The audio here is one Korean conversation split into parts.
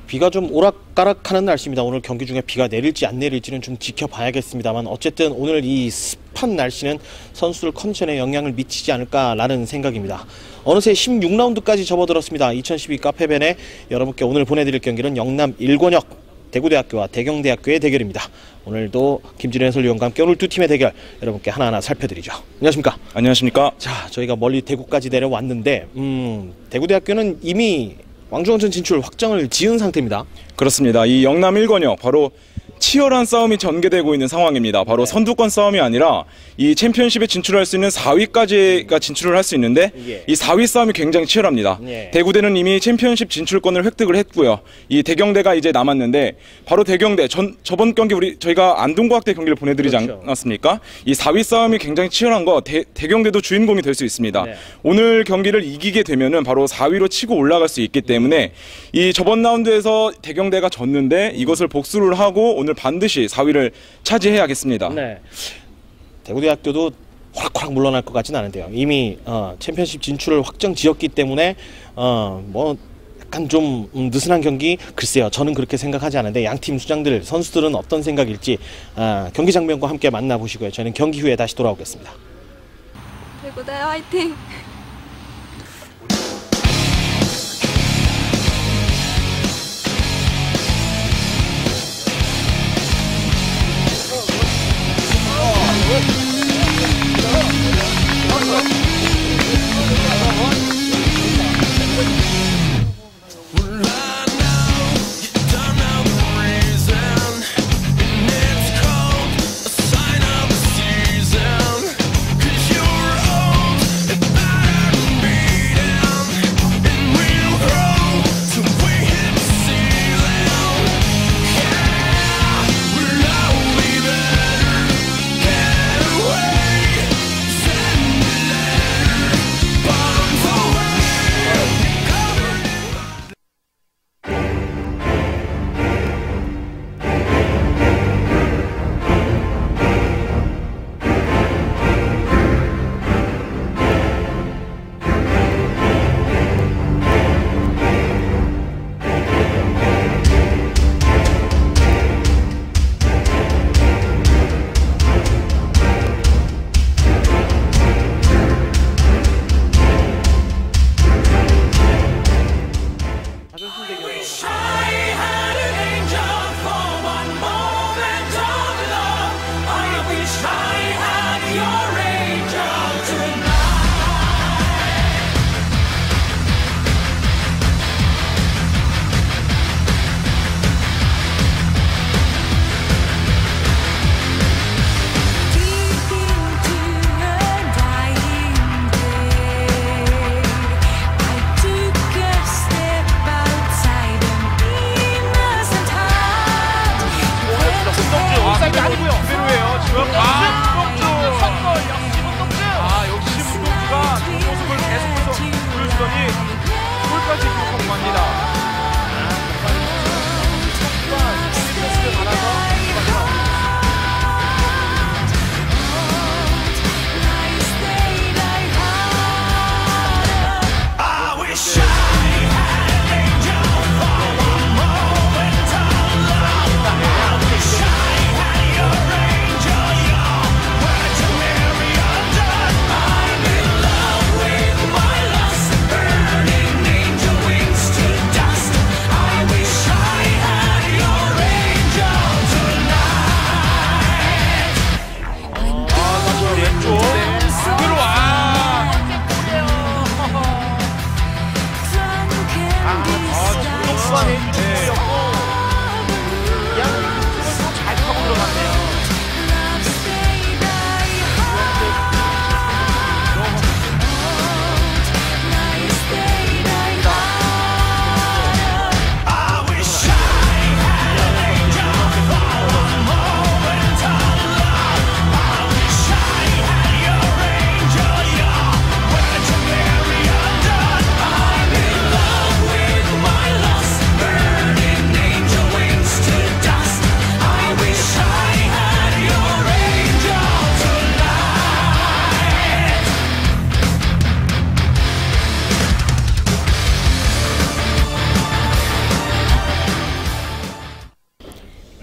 비가 좀 오락가락하는 날씨입니다. 오늘 경기 중에 비가 내릴지 안 내릴지는 좀 지켜봐야겠습니다만 어쨌든 오늘 이 습한 날씨는 선수들 컨디션에 영향을 미치지 않을까라는 생각입니다. 어느새 16라운드까지 접어들었습니다. 2012 카페벤에 여러분께 오늘 보내드릴 경기는 영남 일권역 대구대학교와 대경대학교의 대결입니다. 오늘도 김진현 해설위원과 함께 오늘 두 팀의 대결 여러분께 하나하나 살펴드리죠. 안녕하십니까? 안녕하십니까? 자, 저희가 멀리 대구까지 내려왔는데 대구대학교는 이미 왕중왕전 진출 확정을 지은 상태입니다. 그렇습니다. 이 영남 1권역 바로 치열한 싸움이 전개되고 있는 상황입니다. 바로 선두권 싸움이 아니라 이 챔피언십에 진출할 수 있는 4위까지가 진출을 할 수 있는데 이 4위 싸움이 굉장히 치열합니다. 대구대는 이미 챔피언십 진출권을 획득을 했고요. 이 대경대가 이제 남았는데 바로 대경대 저번 경기 저희가 안동과학대 경기를 보내드리지 않았습니까? 이 4위 싸움이 굉장히 치열한 거 대경대도 주인공이 될 수 있습니다. 오늘 경기를 이기게 되면은 바로 4위로 치고 올라갈 수 있기 때문에 이 저번 라운드에서 대경대가 졌는데 이것을 복수를 하고 오늘 반드시 4위를 차지해야겠습니다. 네. 대구대학교도 호락호락 물러날 것 같지는 않은데요. 이미 챔피언십 진출을 확정 지었기 때문에 뭐 약간 좀 느슨한 경기, 글쎄요. 저는 그렇게 생각하지 않은데 양팀 수장들, 선수들은 어떤 생각일지 경기 장면과 함께 만나보시고요. 저희는 경기 후에 다시 돌아오겠습니다. 대구대 화이팅!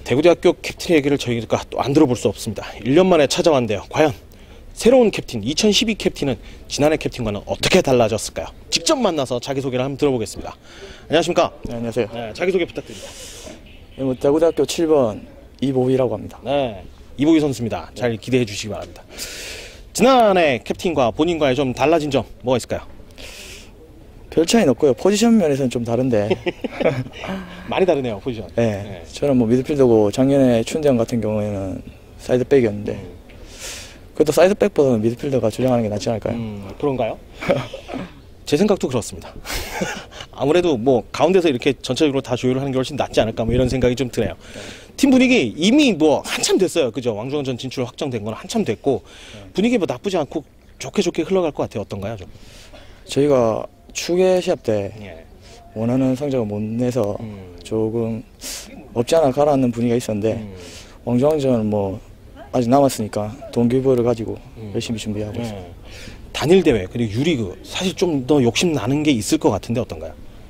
대구대학교 캡틴의 얘기를 저희가 또 안 들어볼 수 없습니다. 1년 만에 찾아왔는데요. 과연 새로운 캡틴, 2012 캡틴은 지난해 캡틴과는 어떻게 달라졌을까요? 직접 만나서 자기소개를 한번 들어보겠습니다. 안녕하십니까? 네, 안녕하세요. 네, 자기소개 부탁드립니다. 네, 대구대학교 7번 이보희라고 합니다. 네, 이보희 선수입니다. 잘 기대해 주시기 바랍니다. 지난해 캡틴과 본인과의 좀 달라진 점 뭐가 있을까요? 별 차이는 없고요. 포지션 면에서는 좀 다른데. 많이 다르네요, 포지션. 네, 저는 뭐 미드필더고 작년에 춘대형 같은 경우에는 사이드백이었는데 그래도 사이드백보다는 미드필더가 주장하는 게 낫지 않을까요? 그런가요? 제 생각도 그렇습니다. 아무래도 뭐 가운데서 이렇게 전체적으로 다 조율을 하는 게 훨씬 낫지 않을까 뭐 이런 생각이 좀 드네요. 팀 분위기 이미 뭐 한참 됐어요. 그죠? 왕중왕전 진출 확정된 건 한참 됐고 분위기 뭐 나쁘지 않고 좋게 흘러갈 것 같아요. 어떤가요, 좀? 저희가 추계 시합 때 예. 원하는 성적을 못 내서 조금 없지 않아 가라앉는 분위기가 있었는데 왕중왕전 뭐 아직 남았으니까 동기부여를 가지고 열심히 준비하고 있습니다. 예. 단일 대회 그리고 유리그 사실 좀 더 욕심 나는 게 있을 것 같은데 어떤가요?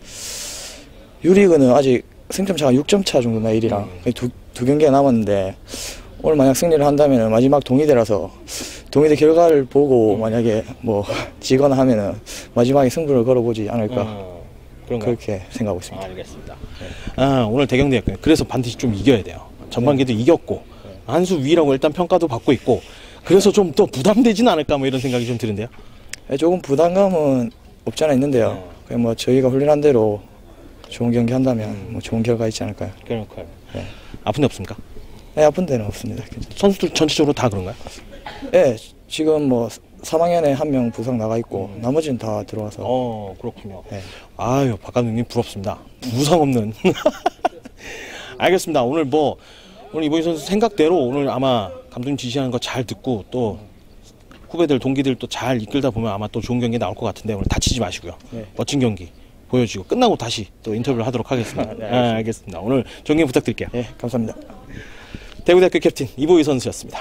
유리그는 아직 승점 차가 6점 차 정도 나 1위랑 두 경기가 남았는데 오늘 만약 승리를 한다면 마지막 동의대라서 동의대 결과를 보고 만약에 뭐 지거나 하면은 마지막에 승부를 걸어보지 않을까 그렇게 생각하고 있습니다. 알겠습니다. 오늘 대경대학교 그래서 반드시 좀 이겨야 돼요. 전반기도 이겼고 한 수 위라고 일단 평가도 받고 있고 그래서 좀 더 부담되진 않을까 뭐 이런 생각이 좀 드는데요. 네, 조금 부담감은 없지 않아 있는데요. 그냥 뭐 저희가 훈련한 대로 좋은 경기 한다면 뭐 좋은 결과 있지 않을까요? 그러니까요. 네. 아픈 데 없습니까? 네, 아픈 데는 없습니다. 선수들 전체적으로 다 그런가요? 네, 지금 뭐 3학년에 1명 부상 나가 있고 나머지는 다 들어와서. 그렇군요. 네. 아유, 박 감독님 부럽습니다. 부상 없는. 알겠습니다. 오늘 이보희 선수 생각대로 오늘 아마 감독님 지시하는 거 잘 듣고 또 후배들, 동기들 또 잘 이끌다 보면 아마 또 좋은 경기 나올 것 같은데 오늘 다치지 마시고요. 네. 멋진 경기 보여주고 끝나고 다시 또 인터뷰를 하도록 하겠습니다. 네, 알겠습니다. 오늘 존경 부탁드릴게요. 네, 감사합니다. 대구대학교 캡틴 이보희 선수였습니다.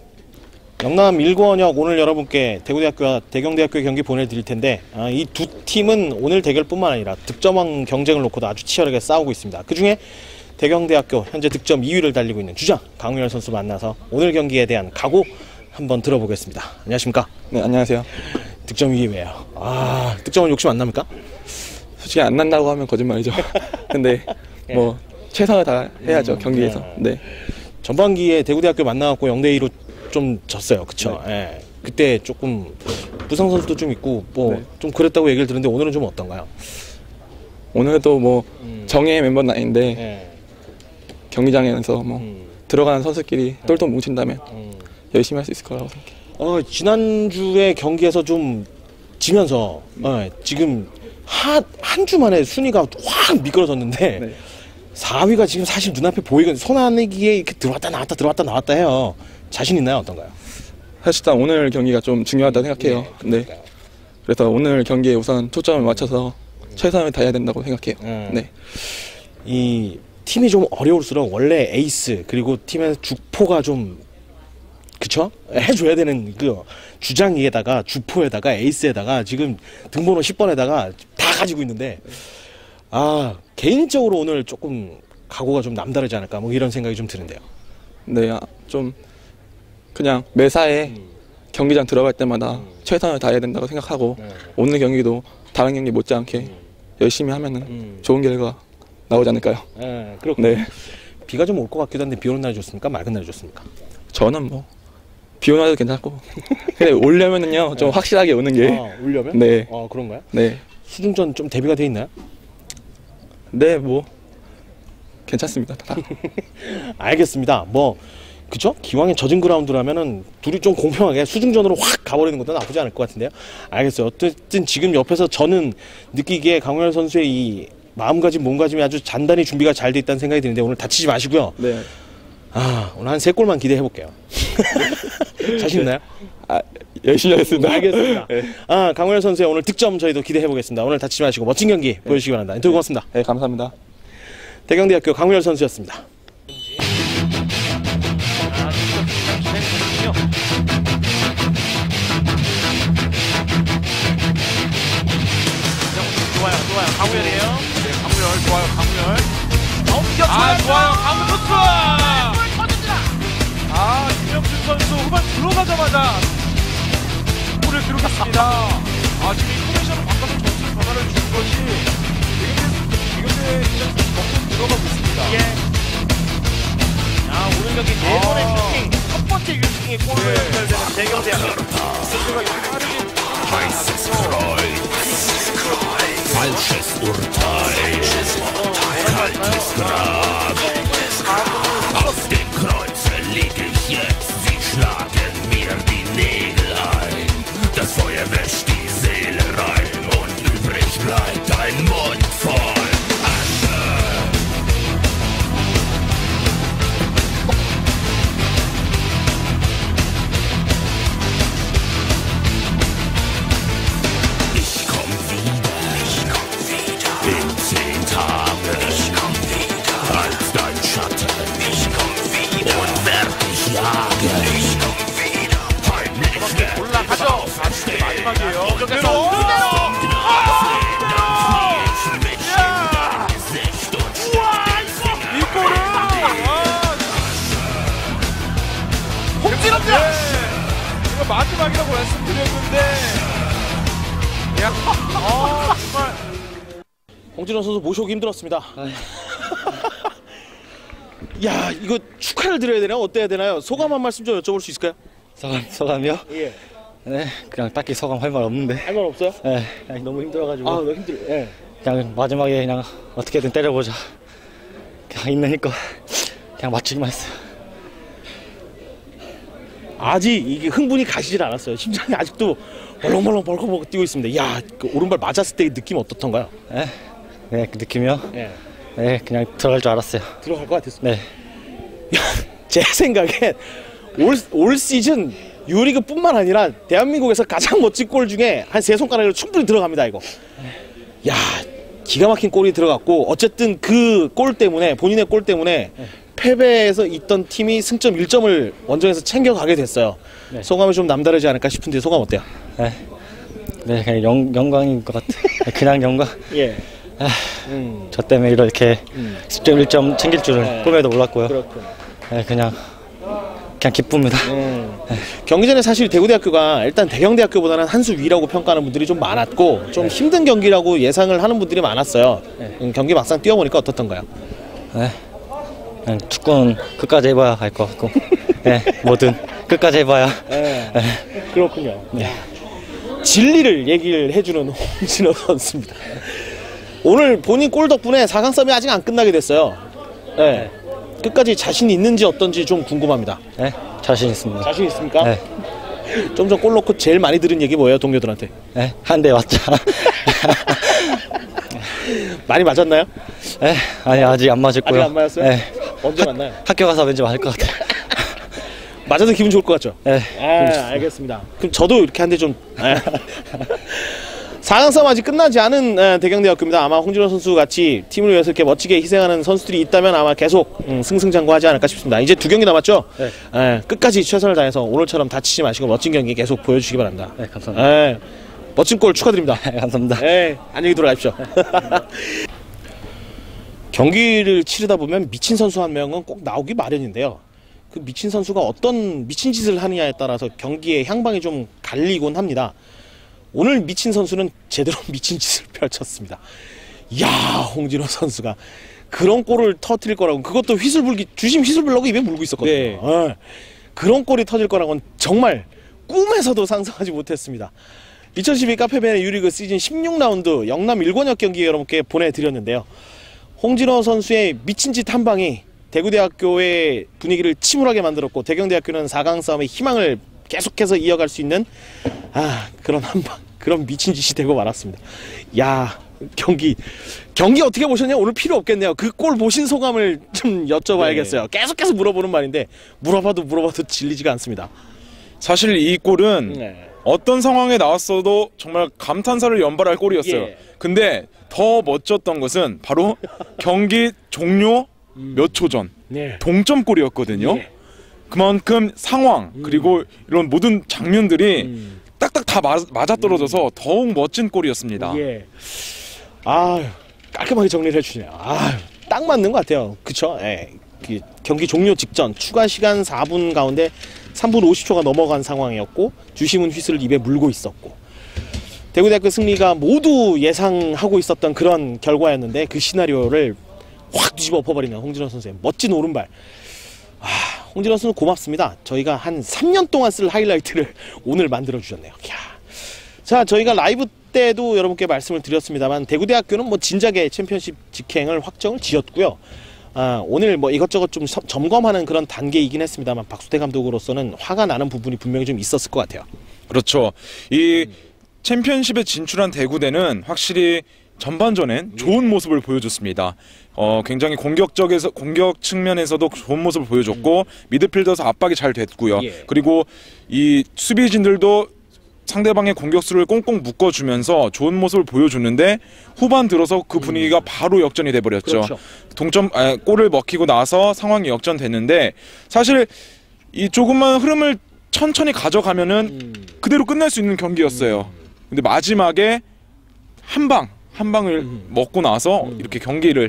영남 1권역 오늘 여러분께 대구대학교와 대경대학교의 경기 보내드릴 텐데 이 두 팀은 오늘 대결뿐만 아니라 득점왕 경쟁을 놓고도 아주 치열하게 싸우고 있습니다. 그중에 대경대학교 현재 득점 2위를 달리고 있는 주장 강우열 선수 만나서 오늘 경기에 대한 각오 한번 들어보겠습니다. 안녕하십니까? 네, 안녕하세요. 득점 2위예요. 득점은 욕심 안 납니까? 솔직히 안 난다고 하면 거짓말이죠. 근데 뭐 최선을 다 해야죠, 경기에서. 네. 전반기에 대구대학교 만나갖고 0대2로 좀 졌어요. 그쵸? 네. 예. 그때 조금 부상 선수도 좀 있고 네. 좀 그랬다고 얘기를 들었는데 오늘은 좀 어떤가요? 오늘도 뭐 정예 멤버는 아닌데 예. 경기장에서 뭐 들어가는 선수끼리 똘똘 뭉친다면 열심히 할 수 있을 거라고 생각해요. 지난주에 경기에서 좀 지면서 지금 한 주 만에 순위가 확 미끄러졌는데 네. 4위가 지금 사실 눈앞에 보이거든요. 손안내기에 이렇게 들어왔다 나왔다 해요. 자신 있나요? 어떤가요? 사실상 오늘 경기가 좀 중요하다고 생각해요. 네. 그래서 오늘 경기에 우선 초점을 맞춰서 최선을 다해야 된다고 생각해요. 네. 이 팀이 좀 어려울수록 원래 에이스 그리고 팀의 주포가 좀 그쵸? 해줘야 되는 그 주장위에다가 주포에다가 에이스에다가 지금 등번호 10번에다가 다 가지고 있는데 개인적으로 오늘 조금 각오가 좀 남다르지 않을까 뭐 이런 생각이 좀 드는데요. 네, 좀 그냥 매사에 경기장 들어갈 때마다 최선을 다해야 된다고 생각하고 오늘 경기도 다른 경기 못지않게 열심히 하면은 좋은 결과 나오지 않을까요? 그렇군요. 네. 비가 좀 올 것 같기도 한데 비 오는 날이 좋습니까? 맑은 날이 좋습니까? 저는 뭐 비 오는 날도 괜찮고 근데 오려면은요 좀 확실하게 오는 게 오려면? 네. 그런가요? 네. 수중전 좀 대비가 돼 있나요? 네, 뭐 괜찮습니다. 다. 알겠습니다. 그쵸? 기왕에 젖은 그라운드라면은 둘이 좀 공평하게 수중전으로 확 가버리는 것도 나쁘지 않을 것 같은데요. 알겠어요. 어쨌든 지금 옆에서 저는 느끼기에 강우열 선수의 이 마음가짐, 몸가짐이 아주 단단히 준비가 잘 돼 있다는 생각이 드는데 오늘 다치지 마시고요. 네. 오늘 한 3골만 기대해 볼게요. 자신 있나요? 열심히 하겠습니다. 알겠습니다. 네. 강우열 선수의 오늘 득점 저희도 기대해 보겠습니다. 오늘 다치지 마시고 멋진 경기 보여주시기 바랍니다. 인터뷰 고맙습니다. 네, 감사합니다. 대경대학교 강우열 선수였습니다. 좋아요. 강우열이에요. 네, 강우열 좋아요. 강우열. 좋아요. 강우열 들어가자마자 골을 기록했습니다. 아, 지금 이 포메이션을 바꿔서 전술 변화를 준 것이 이것에 적극 들어가고 있습니다. 예. 아, 오늘 경기 4번의 슈팅, 첫 번째 슈팅이 골로 연결되는 대경대학교. 선수가 이렇게 빠르게 Falsches Urteil, kaltes Grab. Auf dem Kreuze lieg ich jetzt, sie schlagen mir die Nägel ein. Das Feuer wäscht die Seele rein und übrig bleibt ein Mund voll Asche. Ich komm wieder in 10 Tagen. Ich komm wieder als dein Schatten. Ich komm wieder und werd dich jagen. Ich komm wieder heimlich werd 올라가죠. 아직 마지막이에요. 그대로! 이 골은 홍진호입니다. 이거 마지막이라고 말씀드렸는데, 야, 정말. 홍진호 선수 모셔오기 힘들었습니다. 야, 이거 축하를 드려야 되나요? 어때야 되나요? 소감 한 말씀 좀 여쭤볼 수 있을까요? 소감이요? 예. 네, 그냥 딱히 소감 할 말 없는데. 할 말 없어요? 네, 그냥 너무 힘들어가지고. 아, 너무 힘들어요. 예. 그냥 마지막에 그냥 어떻게든 때려보자. 그냥 있으니까 그냥 맞추기만 했어요. 아직 이게 흥분이 가시질 않았어요. 심장이 아직도 벌렁벌렁 벌컥벌컥 뛰고 있습니다. 야, 그 오른발 맞았을 때의 느낌 어떻던가요? 네, 네, 그 느낌이요? 예. 네, 그냥 들어갈 줄 알았어요. 들어갈 것 같았습니다. 네. 제 생각엔 올 시즌 유리그뿐만 아니라 대한민국에서 가장 멋진 골 중에 한 3손가락으로 충분히 들어갑니다. 이거. 야, 기가 막힌 골이 들어갔고 어쨌든 그 골 때문에 본인의 골 때문에 패배에서 있던 팀이 승점 1점을 원정에서 챙겨가게 됐어요. 네. 소감이 좀 남다르지 않을까 싶은데 소감 어때요? 네, 네, 그냥 영광인 것 같아요. 그냥 영광. 예. 저 때문에 이렇게 10점 1점 챙길 줄은 꿈에도 몰랐고요. 그렇군. 네, 그냥 기쁩니다. 경기 전에 사실 대구대학교가 일단 대경대학교보다는 한 수 위라고 평가하는 분들이 좀 많았고 좀 힘든 경기라고 예상을 하는 분들이 많았어요. 경기 막상 뛰어보니까 어떻던가요? 네, 그냥 축구는 끝까지 해봐야 할 것 같고, 네, 뭐든 끝까지 해봐야. 네. 그렇군요. 네. 진리를 얘기를 해주는 홍진호 선수입니다. 오늘 본인 골 덕분에 4강 싸움이 아직 안 끝나게 됐어요. 네. 끝까지 자신 있는지 어떤지 좀 궁금합니다. 네, 자신 있습니다. 자신 있습니까? 네, 좀 전 골 넣고 제일 많이 들은 얘기 뭐예요, 동료들한테? 네, 한 대 맞자. 많이 맞았나요? 네, 아니 아직 안 맞았고요. 아직 안 맞았어요? 네, 언제 맞나요? 학교 가서 왠지 맞을 것 같아요. 맞아도 기분 좋을 것 같죠? 네, 알겠습니다. 그럼 저도 이렇게 한 대 좀. 4강 싸움 아직 끝나지 않은 대경대학교입니다. 아마 홍진호 선수 같이 팀을 위해서 이렇게 멋지게 희생하는 선수들이 있다면 아마 계속 승승장구하지 않을까 싶습니다. 이제 2경기 남았죠? 네. 끝까지 최선을 다해서 오늘처럼 다치지 마시고 멋진 경기 계속 보여주시기 바랍니다. 네, 감사합니다. 멋진 골 축하드립니다. 네, 감사합니다. 안녕히 돌아가십시오. 경기를 치르다 보면 미친 선수 한 명은 꼭 나오기 마련인데요. 그 미친 선수가 어떤 미친 짓을 하느냐에 따라서 경기의 향방이 좀 갈리곤 합니다. 오늘 미친 선수는 제대로 미친 짓을 펼쳤습니다. 이야, 홍진호 선수가 그런 골을 터뜨릴 거라고, 그것도 휘슬불기, 주심 휘슬불라고 입에 물고 있었거든요. 그런 골이 터질 거라고는 정말 꿈에서도 상상하지 못했습니다. 2012 카페벤의 유리그 시즌 16라운드 영남 일권역 경기 여러분께 보내드렸는데요. 홍진호 선수의 미친 짓 한 방이 대구대학교의 분위기를 침울하게 만들었고 대경대학교는 4강 싸움의 희망을 계속해서 이어갈 수 있는 그런 한방, 그런 미친 짓이 되고 말았습니다. 야, 경기 어떻게 보셨냐? 오늘 필요 없겠네요. 그 골 보신 소감을 좀 여쭤봐야겠어요. 계속해서 물어보는 말인데 물어봐도 질리지가 않습니다. 사실 이 골은 어떤 상황에 나왔어도 정말 감탄사를 연발할 골이었어요. 근데 더 멋졌던 것은 바로 경기 종료 몇 초 전 동점골이었거든요. 그만큼 상황 그리고 이런 모든 장면들이 딱딱 다 맞아떨어져서 더욱 멋진 골이었습니다. 깔끔하게 정리를 해주시네요. 딱 맞는 것 같아요. 그쵸? 그 경기 종료 직전 추가 시간 4분 가운데 3분 50초가 넘어간 상황이었고 주심은 휘슬을 입에 물고 있었고 대구대학교 승리가 모두 예상하고 있었던 그런 결과였는데 그 시나리오를 확 뒤집어 엎어버리는 홍진호 선수의 멋진 오른발. 홍진호 선수 고맙습니다. 저희가 한 3년 동안 쓸 하이라이트를 오늘 만들어주셨네요. 자, 저희가 라이브 때도 여러분께 말씀을 드렸습니다만 대구대학교는 뭐 진작에 챔피언십 직행을 확정을 지었고요. 오늘 뭐 이것저것 좀 점검하는 그런 단계이긴 했습니다만 박수태 감독으로서는 화가 나는 부분이 분명히 좀 있었을 것 같아요. 그렇죠. 이 챔피언십에 진출한 대구대는 확실히 전반전엔 좋은 모습을 보여줬습니다. 굉장히 공격 측면에서도 좋은 모습을 보여줬고 미드필더에서 압박이 잘 됐고요. 그리고 이 수비진들도 상대방의 공격수를 꽁꽁 묶어주면서 좋은 모습을 보여줬는데 후반 들어서 그 분위기가 바로 역전이 돼버렸죠. 그렇죠. 골을 먹히고 나서 상황이 역전됐는데 사실 이 조금만 흐름을 천천히 가져가면은 그대로 끝날 수 있는 경기였어요. 근데 마지막에 한 방을 먹고 나서 이렇게 경기를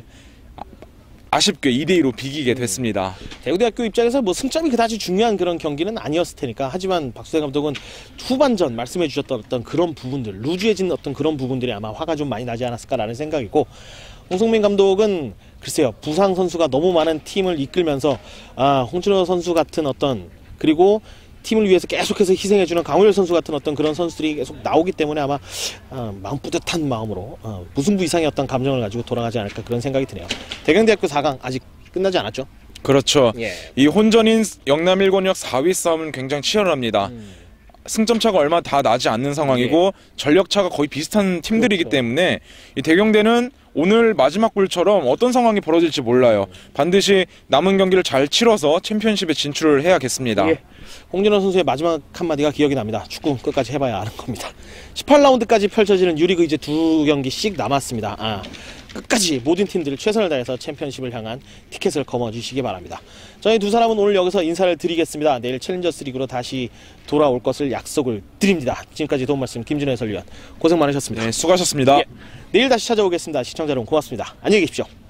아쉽게 2대2로 비기게 됐습니다. 대구대학교 입장에서 뭐 승점이 그다지 중요한 그런 경기는 아니었을 테니까 하지만 박수태 감독은 후반전 말씀해 주셨던 어떤 그런 부분들 루즈해진 어떤 그런 부분들이 아마 화가 좀 많이 나지 않았을까라는 생각이고 홍성민 감독은 글쎄요 부상 선수가 너무 많은 팀을 이끌면서 홍진호 선수 같은 어떤 그리고 팀을 위해서 계속해서 희생해주는 강호열 선수 같은 어떤 그런 선수들이 계속 나오기 때문에 아마 마음 뿌듯한 마음으로 무승부 이상의 어떤 감정을 가지고 돌아가지 않을까 그런 생각이 드네요. 대경대학교 4강 아직 끝나지 않았죠? 그렇죠. 이 혼전인 영남 1권역 4위 싸움은 굉장히 치열합니다. 승점 차가 얼마 다 나지 않는 상황이고 전력 차가 거의 비슷한 팀들이기 때문에 이 대경대는 오늘 마지막 골처럼 어떤 상황이 벌어질지 몰라요. 반드시 남은 경기를 잘 치러서 챔피언십에 진출을 해야겠습니다. 홍진호 선수의 마지막 한마디가 기억이 납니다. 축구 끝까지 해봐야 아는 겁니다. 18라운드까지 펼쳐지는 유리그 이제 2경기씩 남았습니다. 끝까지 모든 팀들이 최선을 다해서 챔피언십을 향한 티켓을 거머쥐시기 바랍니다. 저희 두 사람은 오늘 여기서 인사를 드리겠습니다. 내일 챌린저스 리그로 다시 돌아올 것을 약속을 드립니다. 지금까지 도움 말씀 김진호 해설위원 고생 많으셨습니다. 네, 수고하셨습니다. 내일 다시 찾아오겠습니다. 시청자 여러분 고맙습니다. 안녕히 계십시오.